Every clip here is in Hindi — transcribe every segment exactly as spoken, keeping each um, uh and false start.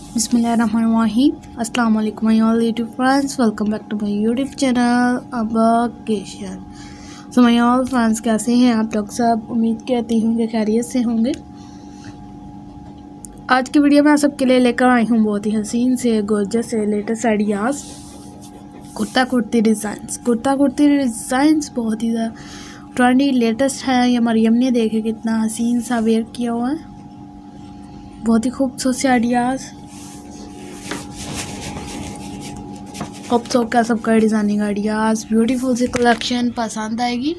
बिस्मिल्लाहिर्रहमानिर्रहीम। अस्सलाम वालेकुम my all YouTube friends, welcome back to my YouTube channel अबाकेशन। सो माय ऑल फ्रेंड्स, कैसे हैं आप लोग सब? उम्मीद करती हूँ कि खैरियत से होंगे। आज की वीडियो में आप सबके लिए लेकर आई हूँ बहुत ही हसीन से गोर्जस से latest ideas kurta kurti designs. Kurta kurti designs बहुत ही ज़्यादा ट्रेंडी लेटेस्ट है। ये मरियम ने देखे कितना हसीन सा वेयर किया हुआ है, बहुत ही खूबसूरत से आइडियाज़। होप सो का सबका डिज़ाइनिंग आइडियाज़ ब्यूटीफुल सी कलेक्शन पसंद आएगी।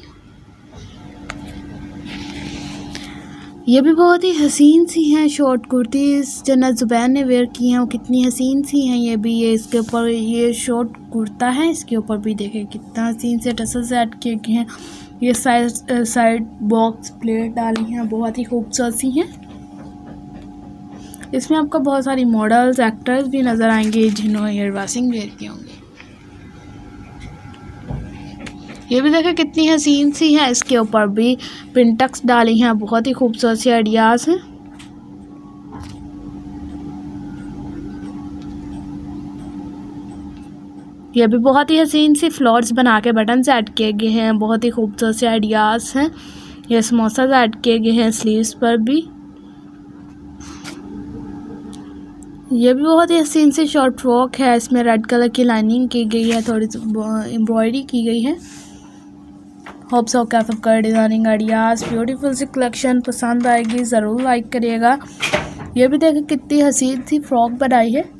ये भी बहुत ही हसीन सी हैं शॉर्ट कुर्तीज़ जन्नत ज़ुबैन ने वेयर की हैं, वो कितनी हसीन सी हैं। ये भी ये इसके ऊपर ये शॉर्ट कुर्ता है, इसके ऊपर भी देखें कितना हसीन से टसल सेट किए गए हैं। ये साइड साइड बॉक्स प्लेट डाली हैं, बहुत ही खूबसूरत सी हैं। इसमें आपको बहुत सारी मॉडल्स एक्टर्स भी नज़र आएंगे जिन्होंने ये ड्रेसिंग वेयर की होंगी। ये भी देखें कितनी हसीन सी है, इसके ऊपर भी पिंटक्स डाली हैं, बहुत ही खूबसूरत सी आइडियाज़ हैं। ये भी बहुत ही हसीन सी फ्लावर्स बना के बटन ऐड किए गए हैं, बहुत ही खूबसूरत से आइडियाज़ हैं। ये समोसा ऐड किए गए हैं स्लीव्स पर भी। ये भी बहुत ही हसीन सी शॉर्ट फ्रॉक है, इसमें रेड कलर की लाइनिंग की गई है, थोड़ी सी एम्ब्रॉयडरी की गई है। होप सो का सबका डिज़ाइनिंग आइडियाज़ ब्यूटीफुल सी कलेक्शन पसंद आएगी, ज़रूर लाइक करिएगा। ये भी देखें कितनी हसीन सी फ्रॉक बनाई है,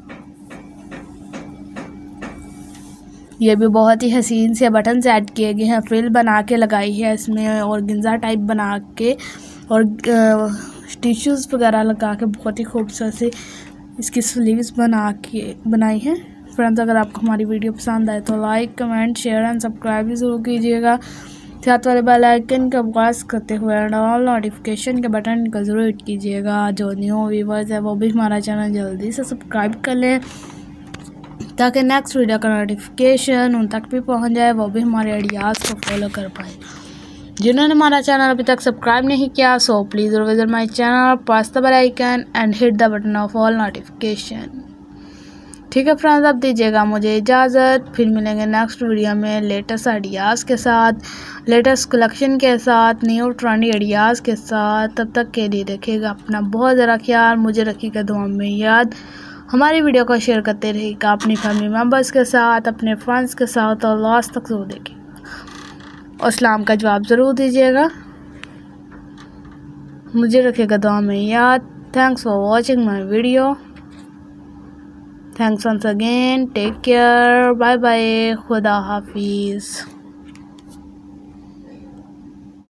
ये भी बहुत ही हसीन से बटन ऐड किए गए हैं, फ्रिल बना के लगाई है इसमें और गिंजा टाइप बना के और टिश्यूज़ वगैरह लगा के बहुत ही खूबसूरत से इसकी स्लीव्स बना के बनाई है। फ्रेंड्स, अगर आपको हमारी वीडियो पसंद आए तो like comment share and subscribe भी ज़रूर कीजिएगा। साथ वाले बेल आइकन का प्रेस करते हुए ऑल नोटिफिकेशन के बटन का ज़रूर हिट कीजिएगा। जो न्यू व्यूवर्स है वो भी हमारा चैनल जल्दी से सब्सक्राइब कर लें ताकि नेक्स्ट वीडियो का नोटिफिकेशन उन तक भी पहुंच जाए, वो भी हमारे आइडियाज़ को फॉलो कर पाए। जिन्होंने हमारा चैनल अभी तक सब्सक्राइब नहीं किया so please visit my channel, press the bell icon and hit the button of all notification. ठीक है फ्रेंड्स, अब दीजिएगा मुझे इजाज़त, फिर मिलेंगे नेक्स्ट वीडियो में लेटेस्ट आइडियाज़ के साथ, लेटेस्ट कलेक्शन के साथ, न्यू ट्रेंडी आइडियाज़ के साथ। तब तक के लिए रखिएगा अपना बहुत ज़्यादा ख्याल, मुझे रखिएगा दुआ में याद। हमारी वीडियो को शेयर करते रहिएगा अपनी फैमिली मेम्बर्स के साथ, अपने फ्रेंड्स के साथ और लास्ट तक ज़रूर देखिएगा और सलाम का जवाब ज़रूर दीजिएगा। मुझे रखिएगा दुआ में याद। Thanks for watching my video. Thanks once again. Take care. Bye bye. Khuda Hafiz.